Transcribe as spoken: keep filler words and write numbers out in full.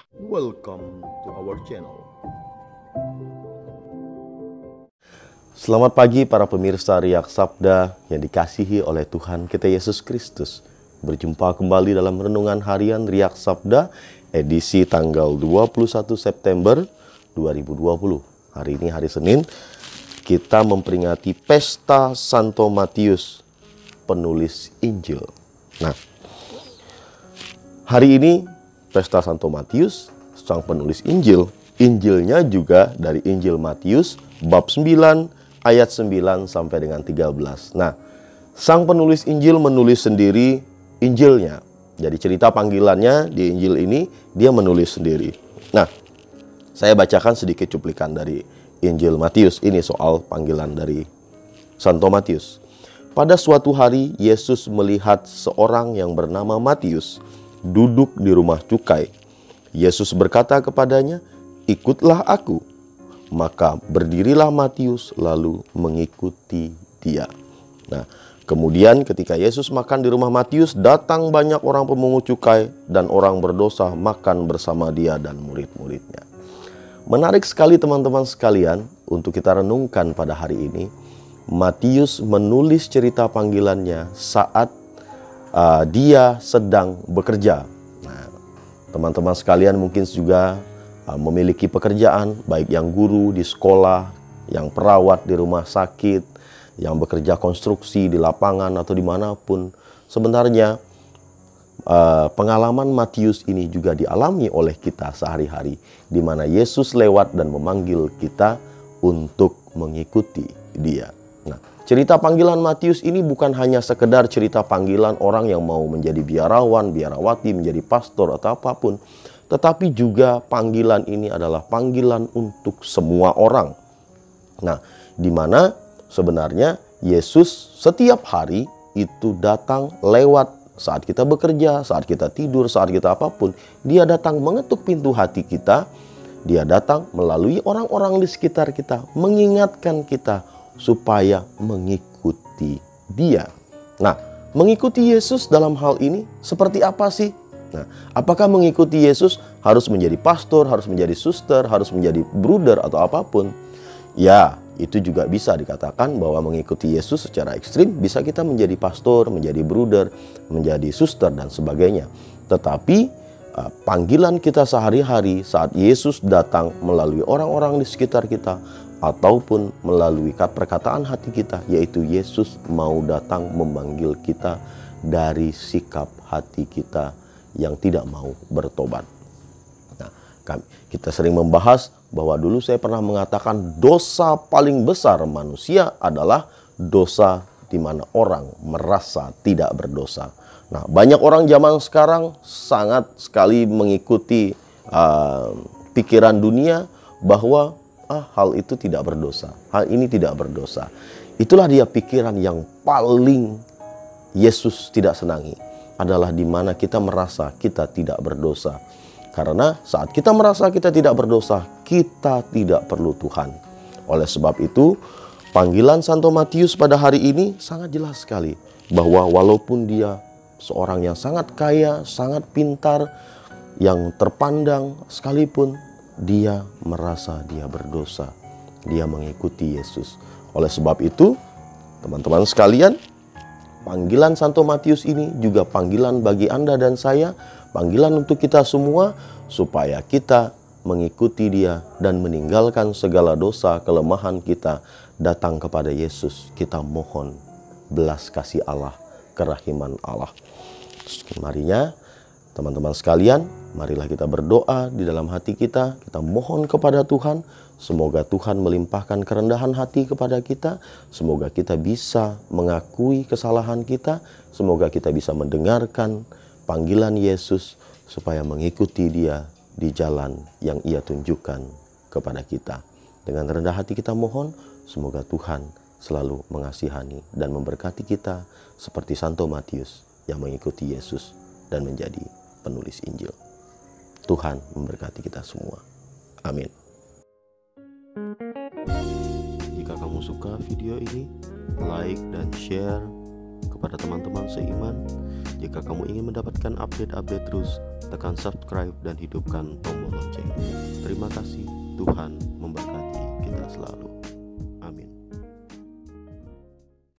Welcome to our channel. Selamat pagi para pemirsa Riak Sabda yang dikasihi oleh Tuhan kita Yesus Kristus. Berjumpa kembali dalam renungan harian Riak Sabda edisi tanggal dua puluh satu September dua ribu dua puluh. Hari ini hari Senin, kita memperingati Pesta Santo Matius, penulis Injil. Nah, hari ini Pesta Santo Matius, sang penulis Injil. Injilnya juga dari Injil Matius bab sembilan ayat sembilan sampai dengan tiga belas. Nah, sang penulis Injil menulis sendiri Injilnya. Jadi cerita panggilannya di Injil ini dia menulis sendiri. Nah, saya bacakan sedikit cuplikan dari Injil Matius ini soal panggilan dari Santo Matius. Pada suatu hari Yesus melihat seorang yang bernama Matius duduk di rumah cukai. Yesus berkata kepadanya, "Ikutlah aku." Maka berdirilah Matius lalu mengikuti dia. Nah, kemudian ketika Yesus makan di rumah Matius, datang banyak orang pemungut cukai dan orang berdosa makan bersama dia dan murid-muridnya. Menarik sekali teman-teman sekalian untuk kita renungkan pada hari ini. Matius menulis cerita panggilannya saat uh, dia sedang bekerja. Nah, teman-teman sekalian mungkin juga memiliki pekerjaan, baik yang guru di sekolah, yang perawat di rumah sakit, yang bekerja konstruksi di lapangan atau dimanapun. Sebenarnya pengalaman Matius ini juga dialami oleh kita sehari-hari, di mana Yesus lewat dan memanggil kita untuk mengikuti dia. Nah, cerita panggilan Matius ini bukan hanya sekedar cerita panggilan orang yang mau menjadi biarawan, biarawati, menjadi pastor atau apapun. Tetapi juga panggilan ini adalah panggilan untuk semua orang. Nah, di mana sebenarnya Yesus setiap hari itu datang lewat saat kita bekerja, saat kita tidur, saat kita apapun. Dia datang mengetuk pintu hati kita. Dia datang melalui orang-orang di sekitar kita, mengingatkan kita supaya mengikuti dia. Nah, mengikuti Yesus dalam hal ini seperti apa sih? Nah, apakah mengikuti Yesus harus menjadi pastor, harus menjadi suster, harus menjadi bruder atau apapun? Ya, itu juga bisa dikatakan bahwa mengikuti Yesus secara ekstrim bisa kita menjadi pastor, menjadi bruder, menjadi suster dan sebagainya. Tetapi uh, panggilan kita sehari-hari saat Yesus datang melalui orang-orang di sekitar kita ataupun melalui perkataan hati kita, yaitu Yesus mau datang memanggil kita dari sikap hati kita yang tidak mau bertobat. Nah, kita sering membahas bahwa dulu saya pernah mengatakan dosa paling besar manusia adalah dosa di mana orang merasa tidak berdosa. Nah, banyak orang zaman sekarang sangat sekali mengikuti uh, pikiran dunia bahwa ah, hal itu tidak berdosa, hal ini tidak berdosa. Itulah dia pikiran yang paling Yesus tidak senangi, adalah di mana kita merasa kita tidak berdosa. Karena saat kita merasa kita tidak berdosa, kita tidak perlu Tuhan. Oleh sebab itu, panggilan Santo Matius pada hari ini sangat jelas sekali bahwa walaupun dia seorang yang sangat kaya, sangat pintar, yang terpandang sekalipun, dia merasa dia berdosa. Dia mengikuti Yesus. Oleh sebab itu, teman-teman sekalian, panggilan Santo Matius ini juga panggilan bagi Anda dan saya, panggilan untuk kita semua, supaya kita mengikuti dia dan meninggalkan segala dosa, kelemahan kita, datang kepada Yesus. Kita mohon belas kasih Allah, kerahiman Allah. Marinya, teman-teman sekalian, marilah kita berdoa di dalam hati kita, kita mohon kepada Tuhan. Semoga Tuhan melimpahkan kerendahan hati kepada kita. Semoga kita bisa mengakui kesalahan kita. Semoga kita bisa mendengarkan panggilan Yesus supaya mengikuti dia di jalan yang ia tunjukkan kepada kita. Dengan rendah hati kita mohon, semoga Tuhan selalu mengasihani dan memberkati kita seperti Santo Matius yang mengikuti Yesus dan menjadi penulis Injil. Tuhan memberkati kita semua. Amin. Jika kamu suka video ini, like dan share kepada teman-teman seiman. Jika kamu ingin mendapatkan update-update terus, tekan subscribe dan hidupkan tombol lonceng. Terima kasih, Tuhan memberkati.